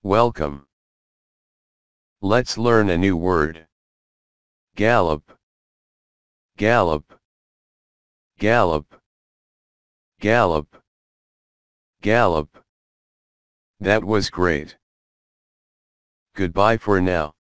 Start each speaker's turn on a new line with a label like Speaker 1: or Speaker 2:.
Speaker 1: Welcome. Let's learn a new word. Gallop. Gallop. Gallop. Gallop. Gallop. That was great. Goodbye for now.